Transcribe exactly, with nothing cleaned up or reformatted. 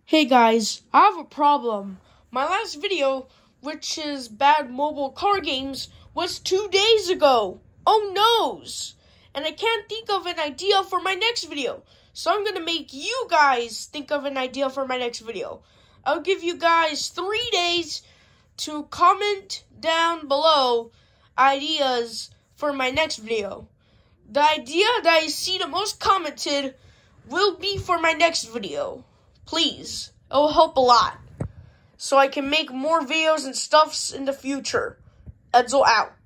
Hey guys, I have a problem. My last video, which is bad mobile car games, was two days ago. Oh noes! And I can't think of an idea for my next video. So I'm gonna make you guys think of an idea for my next video. I'll give you guys three days to comment down below ideas for my next video. The idea that I see the most commented will be for my next video. Please, it will help a lot, so I can make more videos and stuffs in the future. Edsel out.